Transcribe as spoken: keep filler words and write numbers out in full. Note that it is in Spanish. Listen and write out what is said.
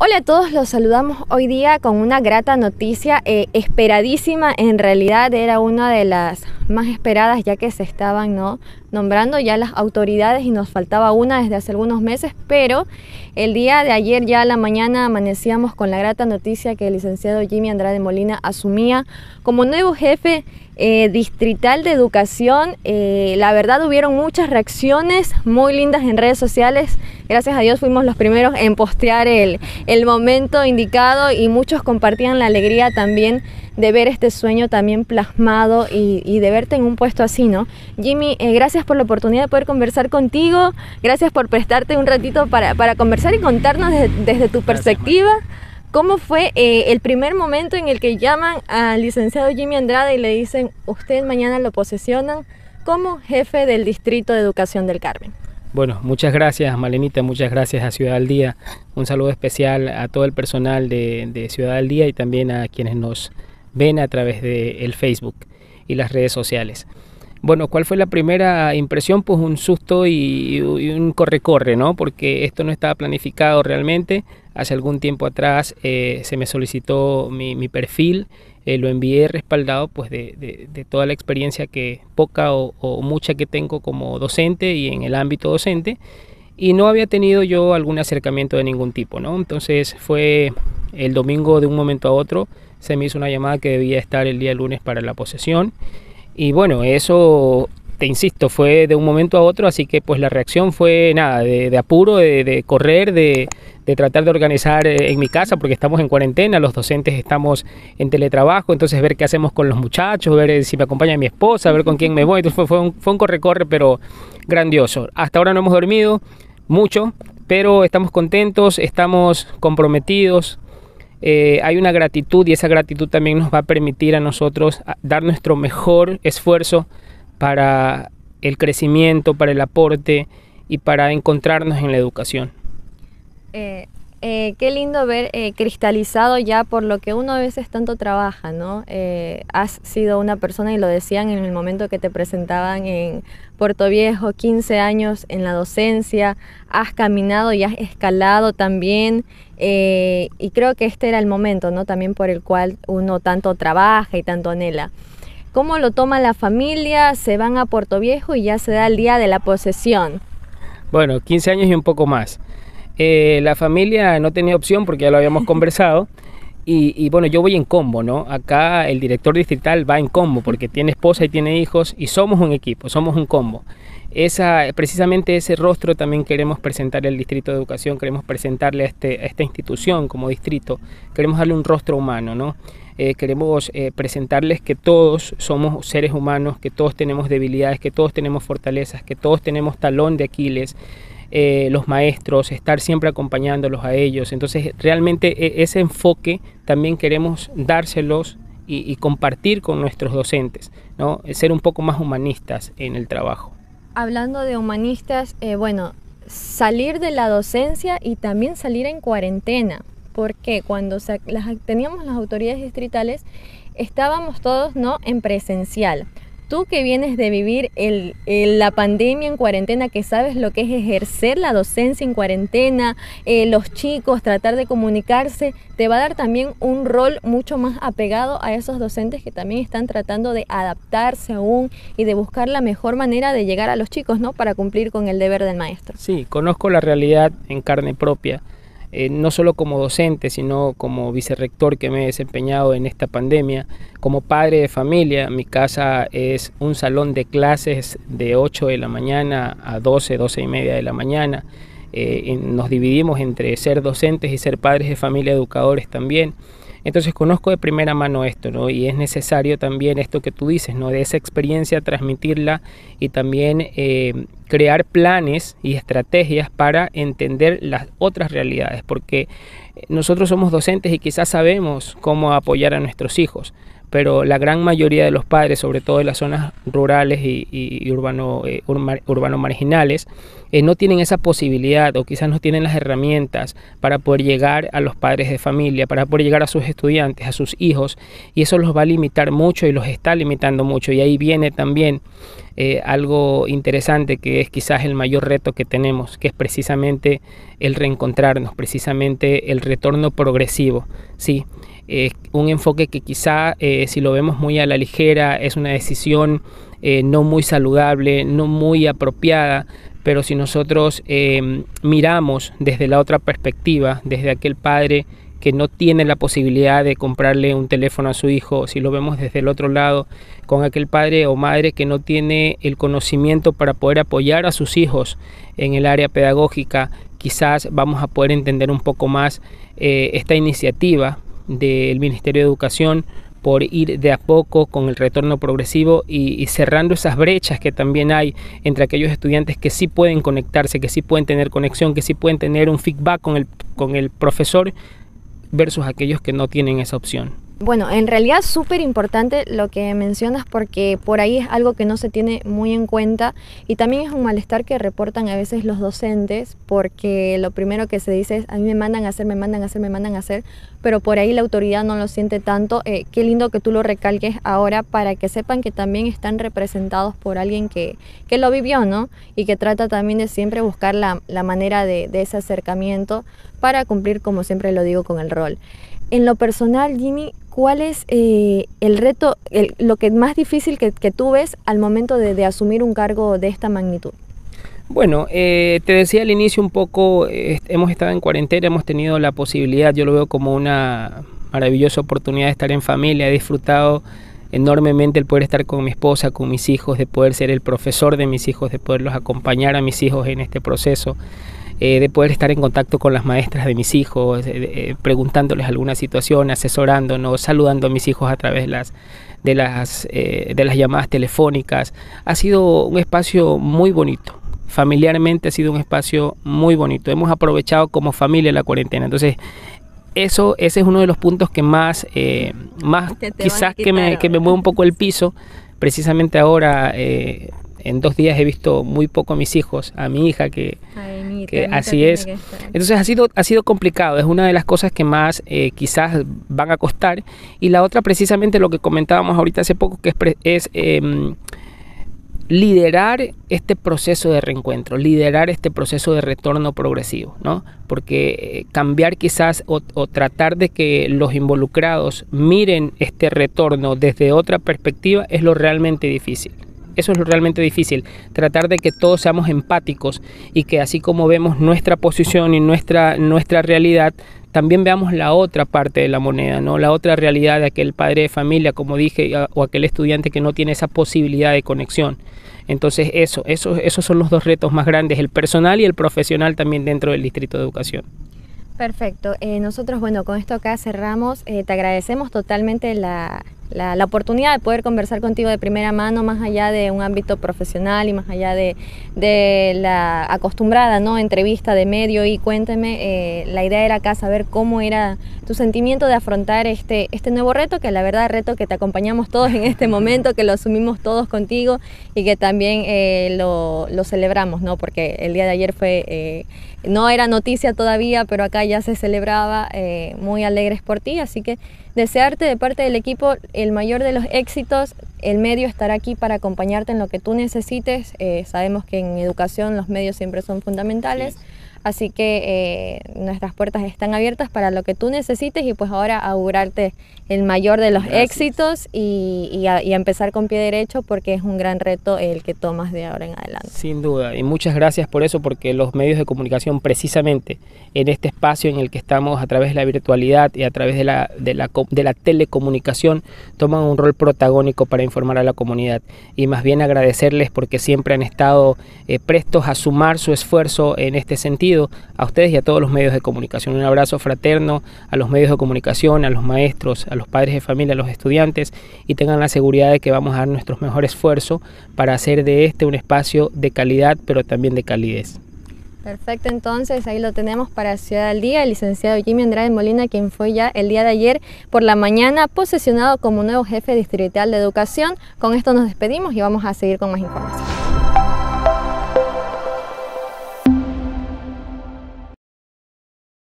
Hola a todos, los saludamos hoy día con una grata noticia, eh, esperadísima. En realidad era una de las más esperadas, ya que se estaban ¿no? nombrando ya las autoridades y nos faltaba una desde hace algunos meses, pero el día de ayer ya a la mañana amanecíamos con la grata noticia que el licenciado Jimmy Andrade Molina asumía como nuevo jefe eh, distrital de educación. Eh, la verdad hubieron muchas reacciones muy lindas en redes sociales. Gracias a Dios fuimos los primeros en postear el, el momento indicado y muchos compartían la alegría también de ver este sueño también plasmado y, y de verte en un puesto así, ¿no? Jimmy, eh, gracias por la oportunidad de poder conversar contigo, gracias por prestarte un ratito para, para conversar y contarnos desde, desde tu perspectiva. ¿Cómo fue eh, el primer momento en el que llaman al licenciado Jimmy Andrade y le dicen, usted mañana lo posesionan como jefe del Distrito de Educación del Carmen? Bueno, muchas gracias, Malenita, muchas gracias a Ciudad al Día. Un saludo especial a todo el personal de, de Ciudad al Día y también a quienes nos ven a través del Facebook y las redes sociales. Bueno, ¿cuál fue la primera impresión? Pues un susto y, y un corre-corre, ¿no? Porque esto no estaba planificado realmente. Hace algún tiempo atrás eh, se me solicitó mi, mi perfil, eh, lo envié respaldado pues de, de, de toda la experiencia que poca o, o mucha que tengo como docente y en el ámbito docente, y no había tenido yo algún acercamiento de ningún tipo, ¿no? Entonces fue el domingo, de un momento a otro se me hizo una llamada que debía estar el día lunes para la posesión. Y bueno, eso, te insisto, fue de un momento a otro, así que pues la reacción fue nada, de, de apuro, de, de correr, de, de tratar de organizar en mi casa, porque estamos en cuarentena, los docentes estamos en teletrabajo, entonces ver qué hacemos con los muchachos, ver si me acompaña mi esposa, ver con quién me voy. Entonces fue, fue un, fue un corre-corre, pero grandioso. Hasta ahora no hemos dormido mucho, pero estamos contentos, estamos comprometidos. Eh, hay una gratitud y esa gratitud también nos va a permitir a nosotros dar nuestro mejor esfuerzo para el crecimiento, para el aporte y para encontrarnos en la educación. Eh, eh, qué lindo ver eh, cristalizado ya por lo que uno a veces tanto trabaja, ¿no? Eh, has sido una persona, y lo decían en el momento que te presentaban en Puerto Viejo, quince años en la docencia, has caminado y has escalado también, eh, y creo que este era el momento, ¿no? También por el cual uno tanto trabaja y tanto anhela. ¿Cómo lo toma la familia? Se van a Puerto Viejo y ya se da el día de la posesión. Bueno, quince años y un poco más. Eh, la familia no tenía opción porque ya lo habíamos conversado. Y, y bueno, yo voy en combo, ¿no? Acá el director distrital va en combo porque tiene esposa y tiene hijos y somos un equipo, somos un combo. Esa, precisamente ese rostro también queremos presentarle al Distrito de Educación, queremos presentarle a, este, a esta institución como distrito, queremos darle un rostro humano, ¿no? Eh, queremos eh, presentarles que todos somos seres humanos, que todos tenemos debilidades, que todos tenemos fortalezas, que todos tenemos talón de Aquiles. Eh, los maestros, estar siempre acompañándolos a ellos. Entonces realmente eh, ese enfoque también queremos dárselos y, y compartir con nuestros docentes, ¿no? Ser un poco más humanistas en el trabajo. Hablando de humanistas, eh, bueno, salir de la docencia y también salir en cuarentena, porque cuando se, las, teníamos las autoridades distritales estábamos todos ¿no? en presencial. Tú que vienes de vivir el, el, la pandemia en cuarentena, que sabes lo que es ejercer la docencia en cuarentena, eh, los chicos, tratar de comunicarse, te va a dar también un rol mucho más apegado a esos docentes que también están tratando de adaptarse aún y de buscar la mejor manera de llegar a los chicos, ¿no? Para cumplir con el deber del maestro. Sí, conozco la realidad en carne propia. Eh, no solo como docente, sino como vicerrector que me he desempeñado en esta pandemia, como padre de familia. Mi casa es un salón de clases de ocho de la mañana a doce, doce y media de la mañana. Eh, nos dividimos entre ser docentes y ser padres de familia, educadores también. Entonces conozco de primera mano esto, ¿no? Y es necesario también esto que tú dices, ¿no? De esa experiencia transmitirla y también eh, crear planes y estrategias para entender las otras realidades, porque nosotros somos docentes y quizás sabemos cómo apoyar a nuestros hijos, pero la gran mayoría de los padres, sobre todo en las zonas rurales y, y, y urbano, eh, urbano marginales, eh, no tienen esa posibilidad o quizás no tienen las herramientas para poder llegar a los padres de familia, para poder llegar a sus estudiantes, a sus hijos, y eso los va a limitar mucho y los está limitando mucho. Y ahí viene también eh, algo interesante, que es quizás el mayor reto que tenemos, que es precisamente el reencontrarnos, precisamente el retorno progresivo, ¿sí? Eh, un enfoque que quizá eh, si lo vemos muy a la ligera es una decisión eh, no muy saludable, no muy apropiada, pero si nosotros eh, miramos desde la otra perspectiva, desde aquel padre que no tiene la posibilidad de comprarle un teléfono a su hijo, si lo vemos desde el otro lado, con aquel padre o madre que no tiene el conocimiento para poder apoyar a sus hijos en el área pedagógica, quizás vamos a poder entender un poco más eh, esta iniciativa del Ministerio de Educación por ir de a poco con el retorno progresivo y, y cerrando esas brechas que también hay entre aquellos estudiantes que sí pueden conectarse, que sí pueden tener conexión, que sí pueden tener un feedback con el, con el profesor, versus aquellos que no tienen esa opción. Bueno, en realidad súper importante lo que mencionas, porque por ahí es algo que no se tiene muy en cuenta, y también es un malestar que reportan a veces los docentes, porque lo primero que se dice es: a mí me mandan a hacer, me mandan a hacer, me mandan a hacer, pero por ahí la autoridad no lo siente tanto. Eh, qué lindo que tú lo recalques ahora, para que sepan que también están representados por alguien que, que lo vivió, ¿no? Y que trata también de siempre buscar la, la manera de, de ese acercamiento para cumplir, como siempre lo digo, con el rol. En lo personal, Jimmy, ¿cuál es eh, el reto, el, lo que más difícil que, que tú ves al momento de, de asumir un cargo de esta magnitud? Bueno, eh, te decía al inicio un poco, eh, hemos estado en cuarentena, hemos tenido la posibilidad, yo lo veo como una maravillosa oportunidad de estar en familia. He disfrutado enormemente el poder estar con mi esposa, con mis hijos, de poder ser el profesor de mis hijos, de poderlos acompañar a mis hijos en este proceso. Eh, de poder estar en contacto con las maestras de mis hijos, eh, eh, preguntándoles alguna situación, asesorándonos, saludando a mis hijos a través de las, de, las, eh, de las llamadas telefónicas. Ha sido un espacio muy bonito, familiarmente ha sido un espacio muy bonito. Hemos aprovechado como familia la cuarentena, entonces eso, ese es uno de los puntos que más, eh, más quizás que me, que me mueve un poco el piso. Precisamente ahora, eh, en dos días he visto muy poco a mis hijos, a mi hija, que, Ay, que así es. Que Entonces ha sido, ha sido complicado, es una de las cosas que más eh, quizás van a costar. Y la otra, precisamente lo que comentábamos ahorita hace poco, que es, es eh, liderar este proceso de reencuentro, liderar este proceso de retorno progresivo, ¿no? Porque eh, cambiar quizás o, o tratar de que los involucrados miren este retorno desde otra perspectiva es lo realmente difícil. Eso es lo realmente difícil, tratar de que todos seamos empáticos y que así como vemos nuestra posición y nuestra, nuestra realidad, también veamos la otra parte de la moneda, ¿no? La otra realidad de aquel padre de familia, como dije, o aquel estudiante que no tiene esa posibilidad de conexión. Entonces eso, eso, esos son los dos retos más grandes, el personal y el profesional también dentro del Distrito de Educación. Perfecto. Eh, nosotros, bueno, con esto acá cerramos. Eh, te agradecemos totalmente la, la, la oportunidad de poder conversar contigo de primera mano, más allá de un ámbito profesional y más allá de, de la acostumbrada, ¿no?, entrevista de medio. Y cuénteme, eh, la idea era acá saber cómo era tu sentimiento de afrontar este, este nuevo reto, que la verdad reto que te acompañamos todos en este momento, que lo asumimos todos contigo y que también eh, lo, lo celebramos, ¿no? Porque el día de ayer fue... Eh, no era noticia todavía, pero acá ya se celebraba, eh, muy alegres por ti, así que desearte de parte del equipo el mayor de los éxitos. El medio estará aquí para acompañarte en lo que tú necesites. Eh, sabemos que en educación los medios siempre son fundamentales, sí. Así que eh, nuestras puertas están abiertas para lo que tú necesites, y pues ahora augurarte el mayor de los Gracias. éxitos y, y, a, y a empezar con pie derecho, porque es un gran reto el que tomas de ahora en adelante. Sin duda, y muchas gracias por eso, porque los medios de comunicación, precisamente en este espacio en el que estamos a través de la virtualidad y a través de la, de la, de la telecomunicación, toman un rol protagónico para informar a la comunidad, y más bien agradecerles porque siempre han estado eh, prestos a sumar su esfuerzo en este sentido. A ustedes y a todos los medios de comunicación, un abrazo fraterno a los medios de comunicación, a los maestros, a los padres de familia, a los estudiantes, y tengan la seguridad de que vamos a dar nuestro mejor esfuerzo para hacer de este un espacio de calidad, pero también de calidez. Perfecto, entonces ahí lo tenemos para Ciudad al Día, el licenciado Jimmy Andrade Molina, quien fue ya el día de ayer por la mañana posesionado como nuevo jefe distrital de educación. Con esto nos despedimos y vamos a seguir con más información.